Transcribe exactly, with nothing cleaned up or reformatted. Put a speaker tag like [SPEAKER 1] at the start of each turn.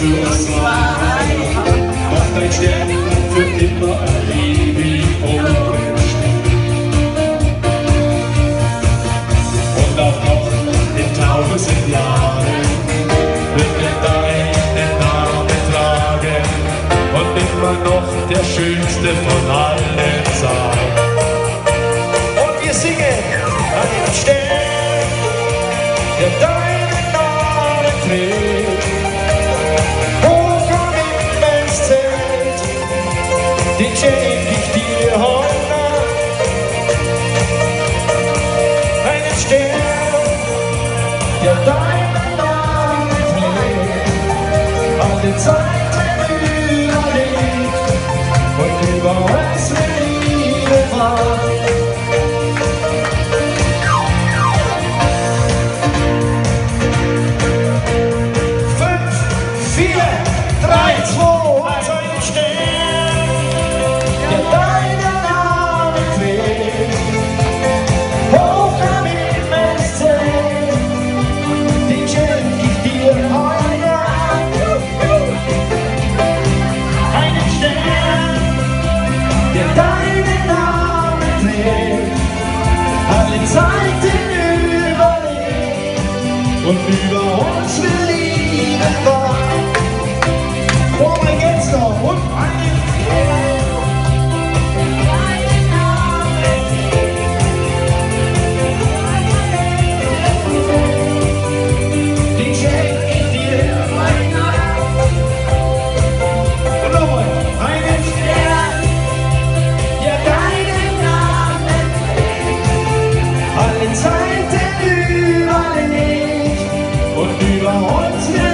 [SPEAKER 1] für uns zwei. Doch dein Stern wird immer ewig oben stehen. Und auch noch in tausend Jahren wird er deinen Namen tragen und immer noch der schönste von allen sein. Und wir singen einen Stern, der deinen Namen trägt, hoch am Himmelszelt, den schenk ich dir heute Nacht. Einen Stern, der deinen Namen trägt, alle Zeiten überlebt und über uns mit Liebe wacht. Zeiten überlebt und über uns will Liebe wahr. Oh, mein geht's noch und einen den schenk ich dir heute Nacht. Und nochmal einen Stern, der deinen Namen trägt, alle Zeiten überlebt und über uns will